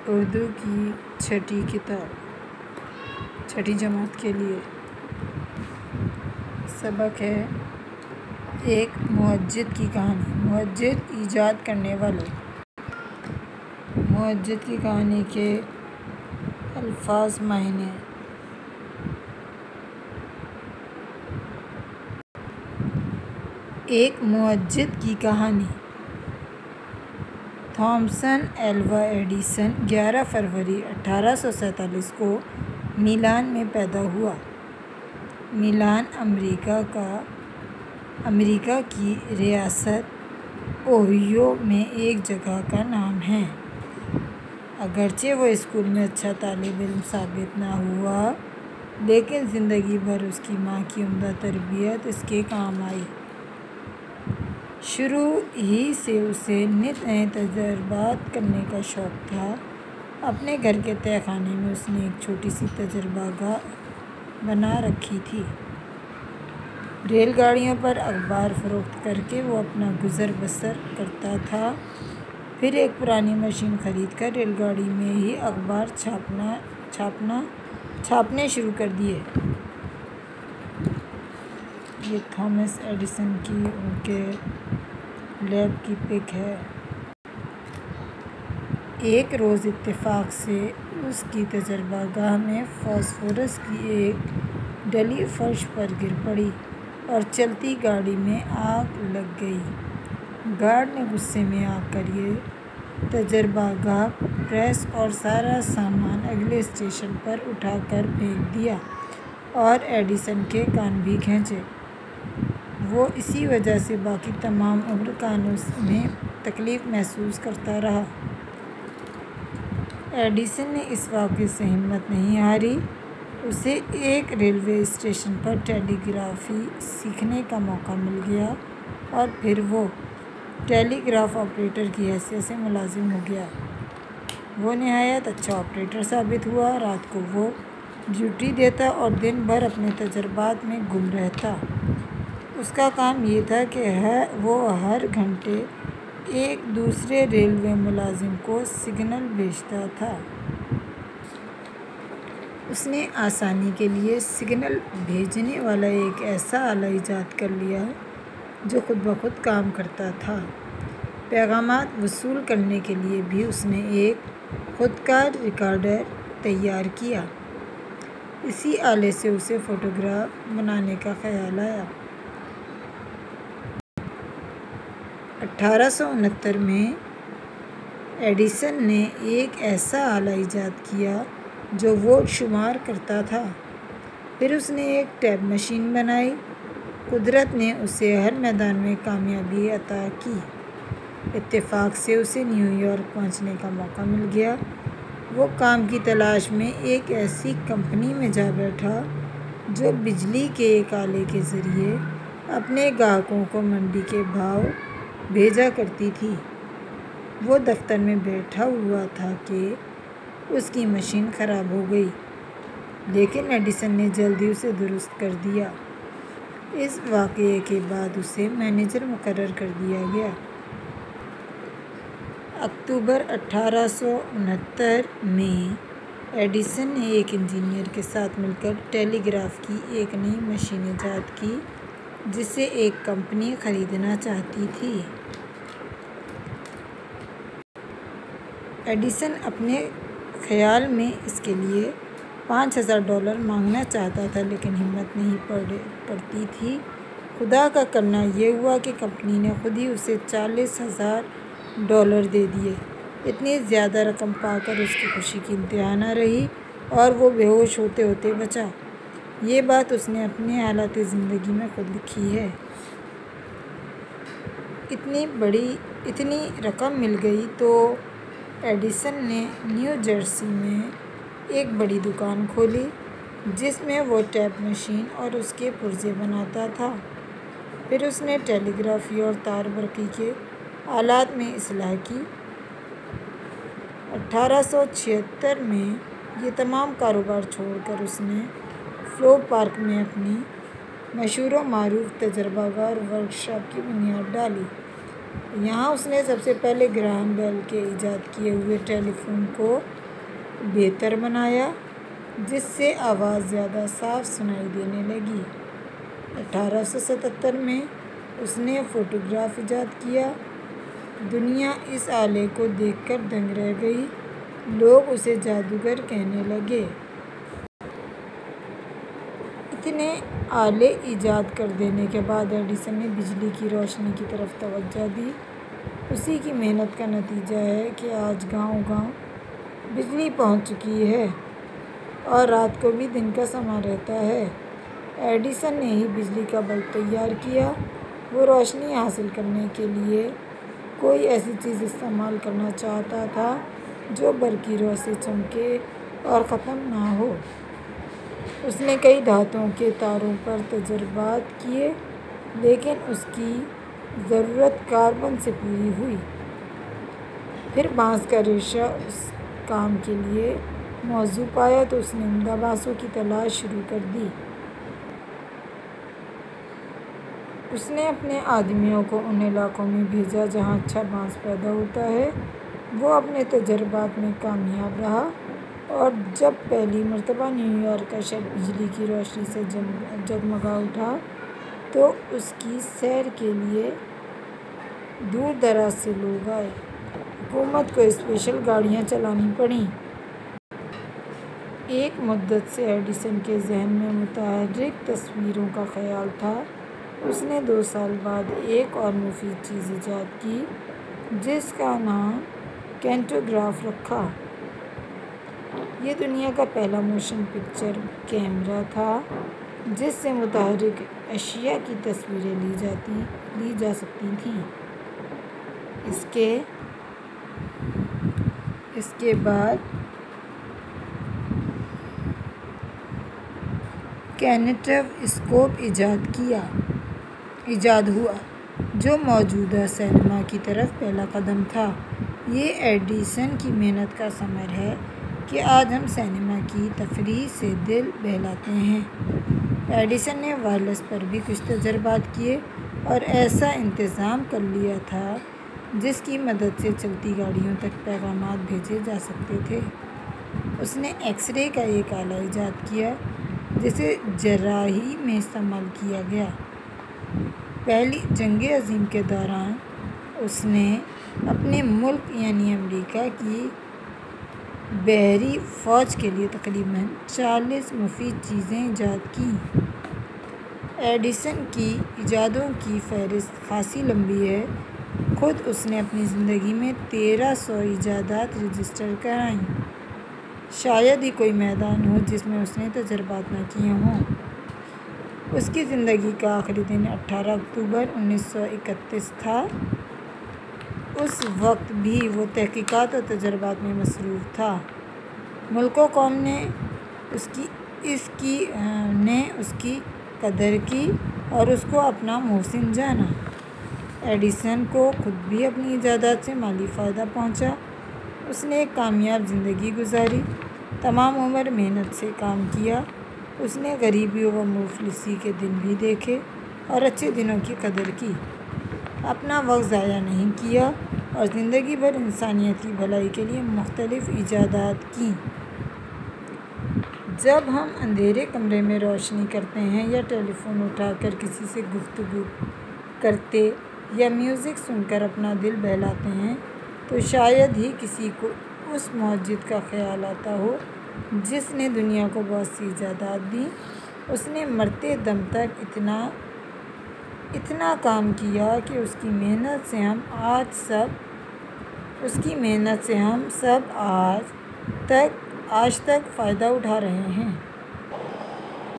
اردو کی چھٹی کتاب، چھٹی جماعت کے لیے سبق ہے ایک مہجد کی کہانی۔ مہجد ایجاد کرنے والے۔ مہجد کی کہانی کے الفاظ معنی۔ ایک مہجد کی کہانی۔ تھامسن ایلوا ایڈیسن 11 فروری 1847 کو میلان میں پیدا ہوا۔ میلان امریکا کی ریاست اوہیو میں ایک جگہ کا نام ہے۔ اگرچہ وہ اسکول میں اچھا طالب علم ثابت نہ ہوا، لیکن زندگی بھر اس کی ماں کی عمدہ تربیت اس کے کام آئی۔ شروع ہی سے اسے نت نئے تجربات کرنے کا شوق تھا۔ اپنے گھر کے تہہ خانے میں اس نے ایک چھوٹی سی تجربہ گاہ بنا رکھی تھی۔ ریل گاڑیوں پر اخبار فروخت کر کے وہ اپنا گزر بسر کرتا تھا۔ پھر ایک پرانی مشین خرید کر ریل گاڑی میں ہی اخبار چھاپنے شروع کر دیے۔ یہ تھامس ایڈیسن کی ان کے لیب کی پک ہے۔ ایک روز اتفاق سے اس کی تجربہ گاہ میں فاسفورس کی ایک ڈلی فرش پر گر پڑی اور چلتی گاڑی میں آگ لگ گئی۔ گارڈ نے غصے میں آ کر یہ تجربہ گاہ، پریس اور سارا سامان اگلے اسٹیشن پر اٹھا کر پھینک دیا اور ایڈیسن کے کان بھی کھینچے۔ وہ اسی وجہ سے باقی تمام عمر کانوں میں تکلیف محسوس کرتا رہا۔ ایڈیسن نے اس واقعے سے ہمت نہیں ہاری۔ اسے ایک ریلوے اسٹیشن پر ٹیلی گرافی سیکھنے کا موقع مل گیا اور پھر وہ ٹیلی گراف آپریٹر کی حیثیت سے ملازم ہو گیا۔ وہ نہایت اچھا آپریٹر ثابت ہوا۔ رات کو وہ ڈیوٹی دیتا اور دن بھر اپنے تجربات میں گم رہتا۔ اس کا کام یہ تھا کہ وہ ہر گھنٹے ایک دوسرے ریلوے ملازم کو سگنل بھیجتا تھا۔ اس نے آسانی کے لیے سگنل بھیجنے والا ایک ایسا آلہ ایجاد کر لیا جو خود بخود کام کرتا تھا۔ پیغامات وصول کرنے کے لیے بھی اس نے ایک خودکار ریکارڈر تیار کیا۔ اسی آلے سے اسے فوٹوگراف بنانے کا خیال آیا۔ 1869 میں ایڈیسن نے ایک ایسا آلہ ایجاد کیا جو ووٹ شمار کرتا تھا۔ پھر اس نے ایک ٹیپ مشین بنائی۔ قدرت نے اسے ہر میدان میں کامیابی عطا کی۔ اتفاق سے اسے نیو یارک پہنچنے کا موقع مل گیا۔ وہ کام کی تلاش میں ایک ایسی کمپنی میں جا بیٹھا جو بجلی کے ایک آلے کے ذریعے اپنے گاہکوں کو منڈی کے بھاؤ بھیجا کرتی تھی۔ وہ دفتر میں بیٹھا ہوا تھا کہ اس کی مشین خراب ہو گئی، لیکن ایڈیسن نے جلد ہی اسے درست کر دیا۔ اس واقعے کے بعد اسے مینیجر مقرر کر دیا گیا۔ اکتوبر 1869 میں ایڈیسن نے ایک انجینئر کے ساتھ مل کر ٹیلی گراف کی ایک نئی مشین ایجاد کی جسے ایک کمپنی خریدنا چاہتی تھی۔ ایڈیسن اپنے خیال میں اس کے لیے $5000 مانگنا چاہتا تھا، لیکن ہمت نہیں پڑتی تھی۔ خدا کا کرنا یہ ہوا کہ کمپنی نے خود ہی اسے $40,000 دے دیے۔ اتنی زیادہ رقم پا کر اس کی خوشی کی انتہا نہ رہی اور وہ بے ہوش ہوتے ہوتے بچا۔ یہ بات اس نے اپنے حالات زندگی میں خود لکھی ہے۔ اتنی رقم مل گئی تو ایڈیسن نے نیو جرسی میں ایک بڑی دکان کھولی جس میں وہ ٹیپ مشین اور اس کے پرزے بناتا تھا۔ پھر اس نے ٹیلی گرافی اور تار برقی کے آلات میں اصلاح کی۔ 1876 میں یہ تمام کاروبار چھوڑ کر اس نے فلو پارک میں اپنی مشہور و معروف تجربہ گاہ اور ورکشاپ کی بنیاد ڈالی۔ یہاں اس نے سب سے پہلے گراہم بیل کے ایجاد کیے ہوئے ٹیلی فون کو بہتر بنایا، جس سے آواز زیادہ صاف سنائی دینے لگی۔ 1877 میں اس نے فوٹوگراف ایجاد کیا۔ دنیا اس آلے کو دیکھ کر دنگ رہ گئی، لوگ اسے جادوگر کہنے لگے۔ اتنے آلے ایجاد کر دینے کے بعد ایڈیسن نے بجلی کی روشنی کی طرف توجہ دی۔ اسی کی محنت کا نتیجہ ہے کہ آج گاؤں گاؤں بجلی پہنچ چکی ہے اور رات کو بھی دن کا سما رہتا ہے۔ ایڈیسن نے ہی بجلی کا بلب تیار کیا۔ وہ روشنی حاصل کرنے کے لیے کوئی ایسی چیز استعمال کرنا چاہتا تھا جو برقی رو سے چمکے اور ختم نہ ہو۔ اس نے کئی دھاتوں کے تاروں پر تجربات کیے، لیکن اس کی ضرورت کاربن سے پوری ہوئی۔ پھر بانس کا ریشہ اس کام کے لیے موزوں پایا تو اس نے عمدہ بانسوں کی تلاش شروع کر دی۔ اس نے اپنے آدمیوں کو ان علاقوں میں بھیجا جہاں اچھا بانس پیدا ہوتا ہے۔ وہ اپنے تجربات میں کامیاب رہا اور جب پہلی مرتبہ نیو یارک کا شہر بجلی کی روشنی سے جگمگا اٹھا تو اس کی سیر کے لیے دور دراز سے لوگ آئے۔ حکومت کو اسپیشل گاڑیاں چلانی پڑیں۔ ایک مدت سے ایڈیسن کے ذہن میں متحرک تصویروں کا خیال تھا۔ اس نے 2 سال بعد ایک اور مفید چیز ایجاد کی جس کا نام کینٹوگراف رکھا۔ یہ دنیا کا پہلا موشن پکچر کیمرہ تھا جس سے متحرک اشیاء کی تصویریں لی جا سکتی تھیں۔ اس کے بعد کینیٹو اسکوپ ایجاد ہوا جو موجودہ سینما کی طرف پہلا قدم تھا۔ یہ ایڈیسن کی محنت کا ثمر ہے کہ آج ہم سینما کی تفریح سے دل بہلاتے ہیں۔ ایڈیسن نے وائرلیس پر بھی کچھ تجربات کیے اور ایسا انتظام کر لیا تھا جس کی مدد سے چلتی گاڑیوں تک پیغامات بھیجے جا سکتے تھے۔ اس نے ایکس رے کا ایک آلہ ایجاد کیا جسے جراحی میں استعمال کیا گیا۔ پہلی جنگ عظیم کے دوران اس نے اپنے ملک یعنی امریکہ کی بحری فوج کے لیے تقریباً 40 مفید چیزیں ایجاد کیں۔ ایڈیسن کی ایجادوں کی فہرست خاصی لمبی ہے۔ خود اس نے اپنی زندگی میں 1300 ایجادات رجسٹر کرائیں۔ شاید ہی کوئی میدان ہو جس میں اس نے تجربات نہ کیے ہوں۔ اس کی زندگی کا آخری دن 18 اکتوبر 1931 تھا۔ اس وقت بھی وہ تحقیقات اور تجربات میں مصروف تھا۔ ملک و قوم نے اس کی قدر کی اور اس کو اپنا محسن جانا۔ ایڈیسن کو خود بھی اپنی ایجادات سے مالی فائدہ پہنچا۔ اس نے ایک کامیاب زندگی گزاری، تمام عمر محنت سے کام کیا۔ اس نے غریبی و مفلسی کے دن بھی دیکھے اور اچھے دنوں کی قدر کی۔ اپنا وقت ضائع نہیں کیا اور زندگی بھر انسانیت کی بھلائی کے لیے مختلف ایجادات کیں۔ جب ہم اندھیرے کمرے میں روشنی کرتے ہیں یا ٹیلی فون اٹھا کر کسی سے گفتگو کرتے یا میوزک سن کر اپنا دل بہلاتے ہیں تو شاید ہی کسی کو اس معجزے کا خیال آتا ہو جس نے دنیا کو بہت سی ایجادات دیں۔ اس نے مرتے دم تک اتنا کام کیا کہ اس کی محنت سے ہم سب آج تک فائدہ اٹھا رہے ہیں۔